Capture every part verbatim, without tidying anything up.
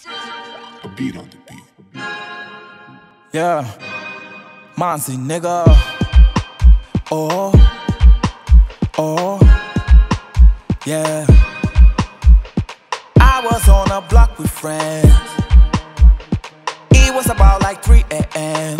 A beat on the beat. Yeah, Manzi nigga. Oh, oh, yeah. I was on a block with friends. It was about like three A M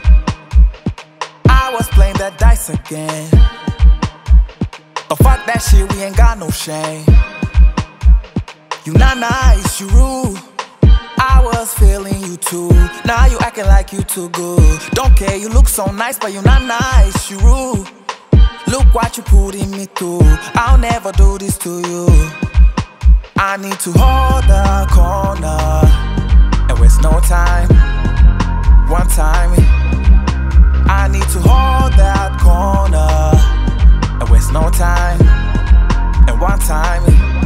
I was playing that dice again. But fuck that shit, we ain't got no shame. You not nice, you rude. I was feeling you too. Now you acting like you too good. Don't care, you look so nice, but you not nice, you rude. Look what you putting me through. I'll never do this to you. I need to hold the corner and waste no time. One time I need to hold that corner and waste no time. And one time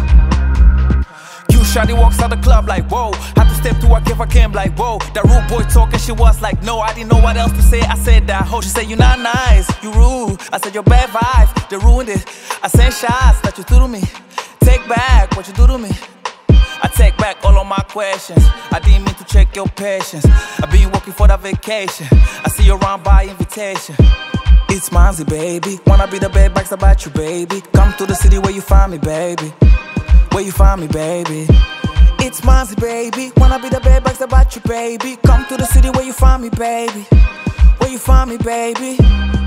Shawty walks out the club like, whoa. Had to step through, I give her cam like, whoa. That rude boy talking, she was like, no. I didn't know what else to say, I said that ho. She said, you not nice, you rude. I said, your bad vibes, they ruined it. I sent shots that you threw to me. Take back what you do to me. I take back all of my questions. I didn't mean to check your patience. I've been working for that vacation. I see you around by invitation. It's Manzi, baby. Wanna be the bad bags about you, baby. Come to the city where you find me, baby. Where you find me, baby. It's Manzi, baby. Wanna be the bad bags about you, baby. Come to the city where you find me, baby. Where you find me, baby.